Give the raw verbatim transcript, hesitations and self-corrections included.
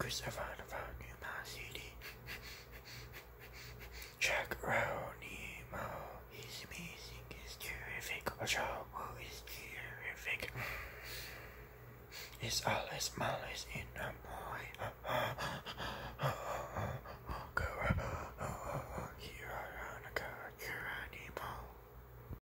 Christopher New City. Jack Nemo is amazing, is terrific. A show is terrific. It's Alice Malice in the morning.